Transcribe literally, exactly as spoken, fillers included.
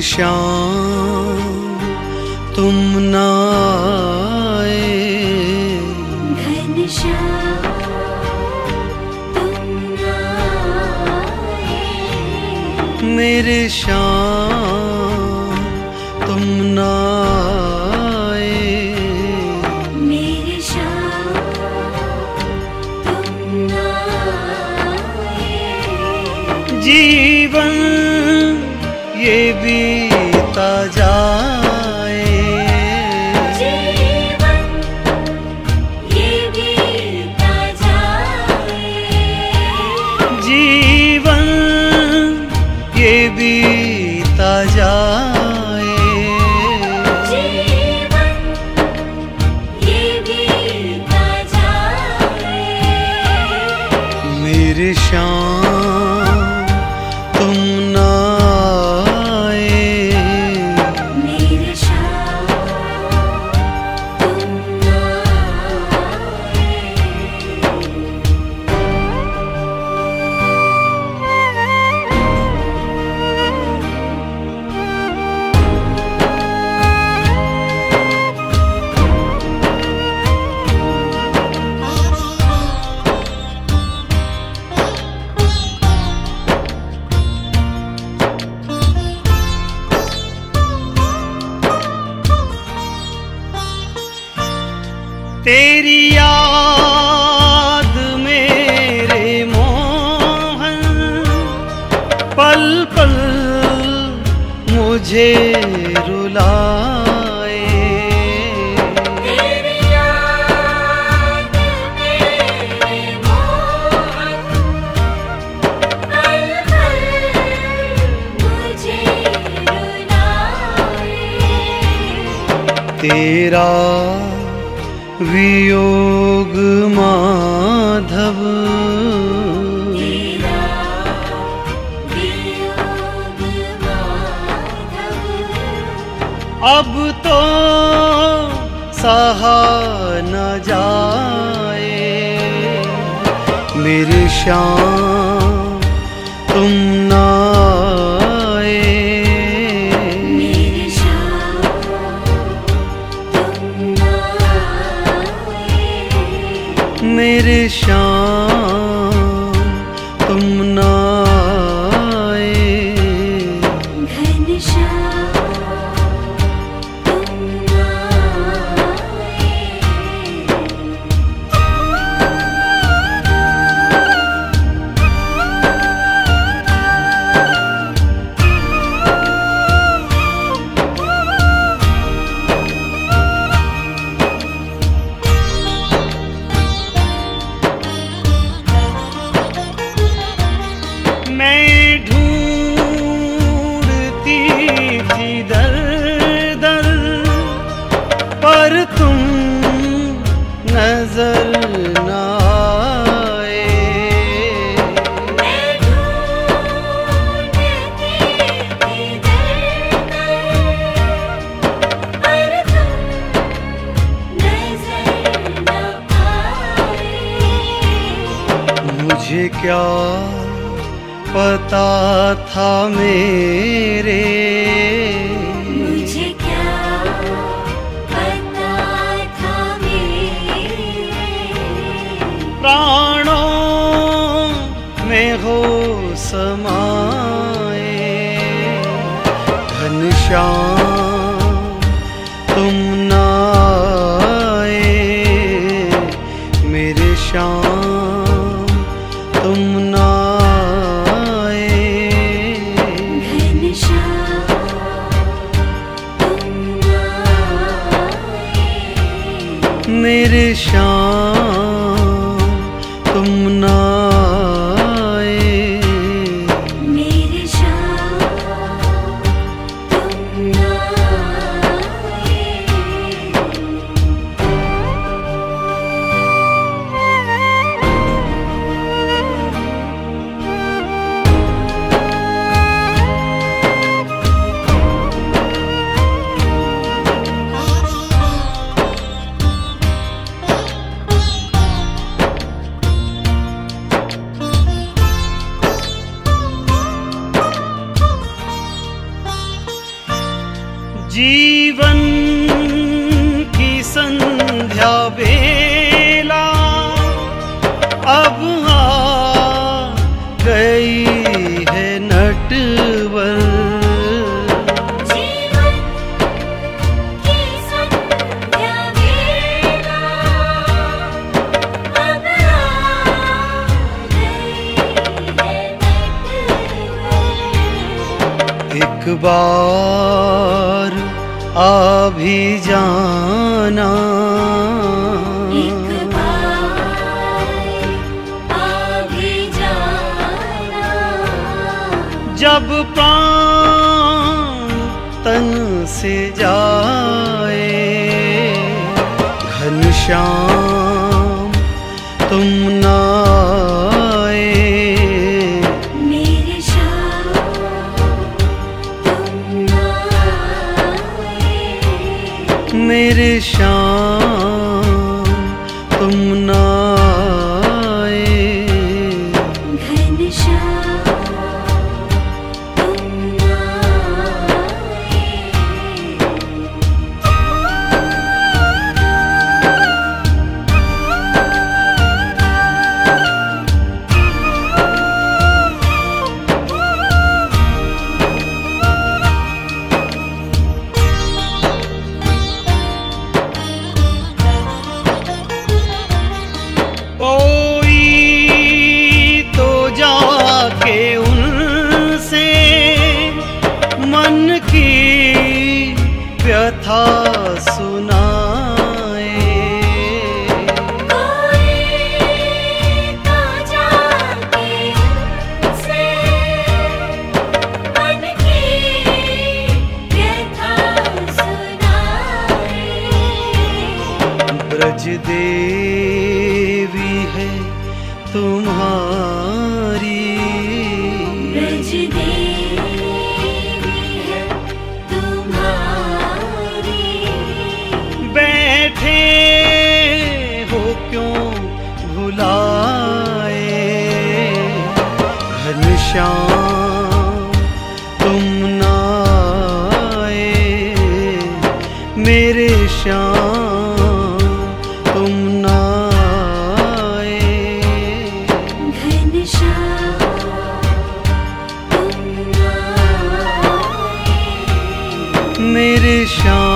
घनश्याम तुम ना आए, घनश्याम तुम ना आए, मेरे श्याम तुम ना आए, मेरे श्याम तुम ना आए। जीवन ये बीता जाए, जीवन ये बीता जाए, जीवन ये बीता जाए, जीवन ये बीता जाए। मेरे श्याम तुम ना आए, मेरे श्याम तुम ना आए। तेरी याद मेरे मोहन पल पल मुझे रुलाए, तेरी याद मेरे मोहन पल पल मुझे रुलाए। तेरा वियोग माधव, तेरा वियोग माधव, अब तो सहा न जाए, मेरे श्याम तुम ना आए, मेरे श्याम तुम ना आए। मेरे श्याम तुम ना आए, घनश्याम तुम ना आए। मैं ढूंढती थी दर दर पर तुम नजर न आए, मैं ढूंढती थी दर दर, पर तुम नजर न आए। मुझे क्या पता था मेरे, मुझे क्या पता था मेरे प्राणों में हो समाए, घनश्याम तुम ना आए, मेरे श्याम तुम ना आए, घनश्याम तुम ना आए। मेरे श्याम तुम ना आए, मेरे श्याम तुम ना आए। बार आ भी जाना, एक बार आ भी जाना, जब प्राण तन से जाए। घनश्याम तुम ना आए, मेरे श्याम तुम ना आए। मेरे श्याम तुम ना आए। घनश्याम तुम ना आए। कोई तो जाके उनसे मन की व्यथा सुनाए। कोई तो जाके उनसे मन की व्यथा सुनाए। ब्रज देवी है तुम्हारी, ब्रज देवी है तुम्हारी। बैठे हो क्यों भुलाए। घनश्याम तुम ना आए, मेरे श्याम तुम ना आए। घनश्याम तुम ना आए। मेरे श्याम